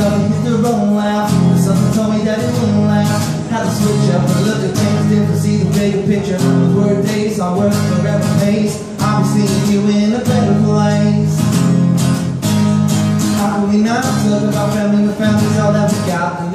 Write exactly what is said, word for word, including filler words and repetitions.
up and hit the road laugh. Something told me that it wouldn't last. Had to switch up and look at things different, see the bigger picture. With work days, I work forever pace. I'll be seeing you in a better place. How can we not talk about family when family's all that we got?